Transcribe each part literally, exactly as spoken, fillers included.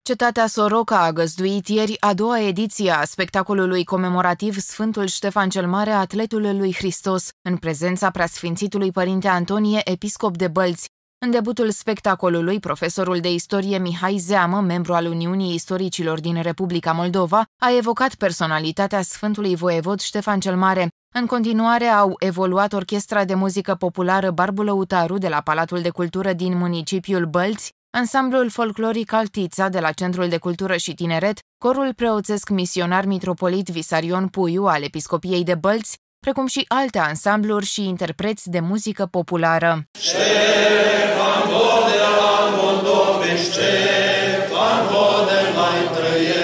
Cetatea Soroca a găzduit ieri a doua ediție a spectacolului comemorativ Sfântul Ștefan cel Mare, atletul lui Hristos, în prezența preasfințitului Părinte Antonie, episcop de Bălți. În debutul spectacolului, profesorul de istorie Mihai Zeamă, membru al Uniunii Istoricilor din Republica Moldova, a evocat personalitatea Sfântului Voievod Ștefan cel Mare. În continuare au evoluat Orchestra de Muzică Populară Barbu Lăutaru de la Palatul de Cultură din municipiul Bălți, ansamblul folcloric Altița de la Centrul de Cultură și Tineret, corul preoțesc misionar mitropolit Visarion Puiu al Episcopiei de Bălți, precum și alte ansambluri și interpreți de muzică populară. Ștefan Vodel al Moldovei, Ștefan Vodel mai trăiește.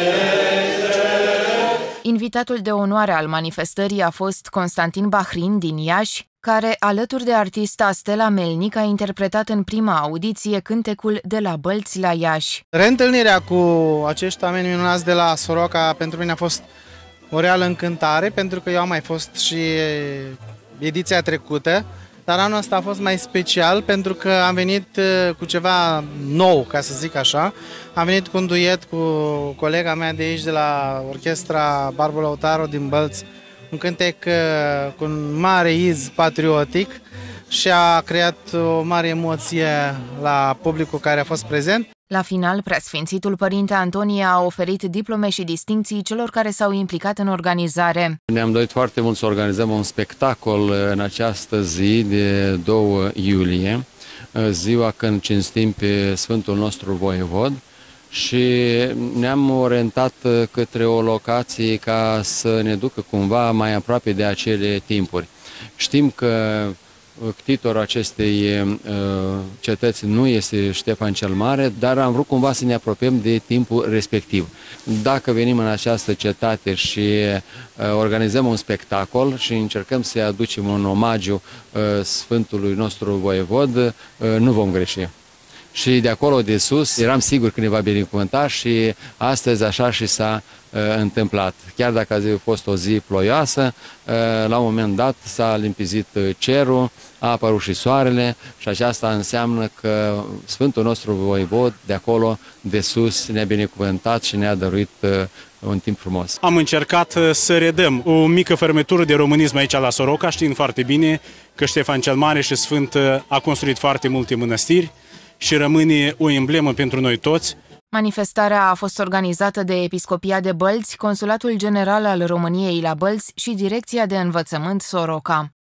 Invitatul de onoare al manifestării a fost Constantin Bahrin din Iași, care, alături de artista Stella Melnic, a interpretat în prima audiție cântecul De la Bălți la Iași. Reîntâlnirea cu acești oameni minunați de la Soroca pentru mine a fost o reală încântare, pentru că eu am mai fost și ediția trecută, dar anul ăsta a fost mai special pentru că am venit cu ceva nou, ca să zic așa. Am venit cu un duet cu colega mea de aici, de la Orchestra Barbu Lăutaru din Bălți, un cântec cu un mare iz patriotic și a creat o mare emoție la publicul care a fost prezent. La final, preasfințitul Părinte Antonie a oferit diplome și distincții celor care s-au implicat în organizare. Ne-am dorit foarte mult să organizăm un spectacol în această zi de doi iulie, ziua când cinstim pe Sfântul nostru Voievod, și ne-am orientat către o locație ca să ne ducă cumva mai aproape de acele timpuri. Știm că ctitorul acestei uh, cetăți nu este Ștefan cel Mare, dar am vrut cumva să ne apropiem de timpul respectiv. Dacă venim în această cetate și uh, organizăm un spectacol și încercăm să aducem un omagiu uh, Sfântului nostru Voievod, uh, nu vom greși. Și de acolo de sus eram sigur că ne va binecuvânta și astăzi așa și s-a uh, întâmplat. Chiar dacă azi a fost o zi ploioasă, uh, la un moment dat s-a limpezit cerul, a apărut și soarele și aceasta înseamnă că Sfântul nostru Voievod de acolo de sus ne-a binecuvântat și ne-a dăruit uh, un timp frumos. Am încercat să redăm o mică fermetură de românism aici la Soroca, știind foarte bine că Ștefan cel Mare și Sfânt a construit foarte multe mănăstiri și rămâne o emblemă pentru noi toți. Manifestarea a fost organizată de Episcopia de Bălți, Consulatul General al României la Bălți și Direcția de Învățământ Soroca.